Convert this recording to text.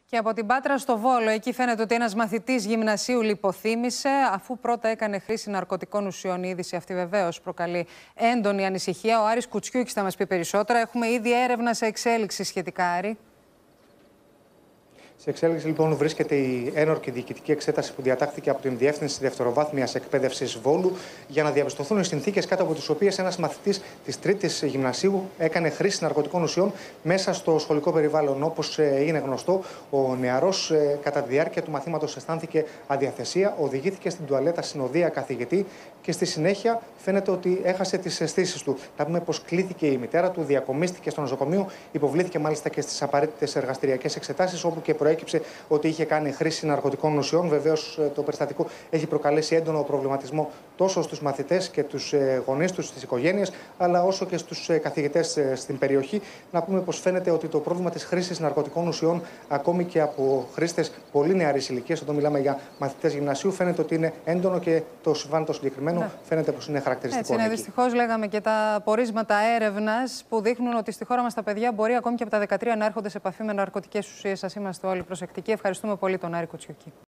Και από την Πάτρα στο Βόλο, εκεί φαίνεται ότι ένας μαθητής γυμνασίου λιποθύμησε, αφού πρώτα έκανε χρήση ναρκωτικών ουσιών. Η είδηση αυτή βεβαίως προκαλεί έντονη ανησυχία. Ο Άρης Κουτσιούκης θα μας πει περισσότερα. Έχουμε ήδη έρευνα σε εξέλιξη σχετικά, Άρη. Σε εξέλιξη, λοιπόν, βρίσκεται η ένορκη διοικητική εξέταση που διατάχθηκε από την Διεύθυνση Δευτεροβάθμιας Εκπαίδευσης Βόλου για να διαπιστωθούν οι συνθήκες κάτω από τις οποίες ένας μαθητής της Τρίτης Γυμνασίου έκανε χρήση ναρκωτικών ουσιών μέσα στο σχολικό περιβάλλον. Όπως είναι γνωστό, ο νεαρός κατά τη διάρκεια του μαθήματος αισθάνθηκε αδιαθεσία, οδηγήθηκε στην τουαλέτα συνοδεία καθηγητή και στη συνέχεια φαίνεται ότι έχασε τις αισθήσεις του. Να πούμε πως κλήθηκε η μητέρα του, διακομίστηκε στο νοσοκομείο, υποβλήθηκε μάλιστα και στις απαραίτητες εργαστηριακές εξετάσεις, όπου και προέκυψε ότι είχε κάνει χρήση ναρκωτικών ουσιών. Βεβαίως, το περιστατικό έχει προκαλέσει έντονο προβληματισμό τόσο στους μαθητές και τους γονείς τους, στις οικογένειες, αλλά όσο και στους καθηγητές στην περιοχή. Να πούμε πως φαίνεται ότι το πρόβλημα της χρήσης ναρκωτικών ουσιών, ακόμη και από χρήστες πολύ νεαρής ηλικίας, όταν μιλάμε για μαθητές γυμνασίου, φαίνεται ότι είναι έντονο και το συμβάν το συγκεκριμένο φαίνεται πως είναι χαρακτηριστικό. Έτσι είναι. Δυστυχώς, λέγαμε και τα πορίσματα έρευνας που δείχνουν ότι στη χώρα μας τα παιδιά μπορεί ακόμη και από τα 13 να έρχονται σε επαφή με ναρκωτικές ουσίες. Σας είμαστε όλοι προσεκτικοί. Ευχαριστούμε πολύ τον Άρη Κουτσιούκη.